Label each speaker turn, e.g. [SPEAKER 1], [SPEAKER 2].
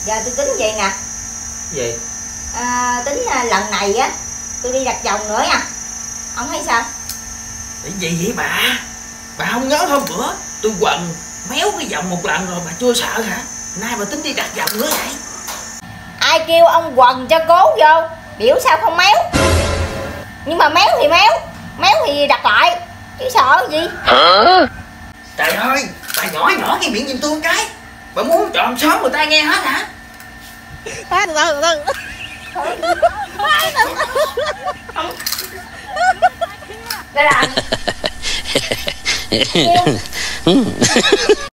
[SPEAKER 1] Giờ tôi tính vậy nè.
[SPEAKER 2] Gì?
[SPEAKER 1] Tính lần này á tôi đi đặt vòng nữa nha. Ông thấy sao?
[SPEAKER 2] Cái gì vậy bà? Bà không nhớ hôm bữa tôi quần méo cái vòng một lần rồi bà chưa sợ hả? Nay bà tính đi đặt vòng nữa vậy?
[SPEAKER 1] Ai kêu ông quần cho cố vô, biểu sao không méo. Nhưng mà méo thì méo, méo thì đặt lại, chứ sợ gì.
[SPEAKER 2] Hả? Trời ơi, bà nhỏ nhỏ cái miệng giùm tôi một cái. Bà muốn tròn sớm người ta nghe hết hả?
[SPEAKER 1] Đây là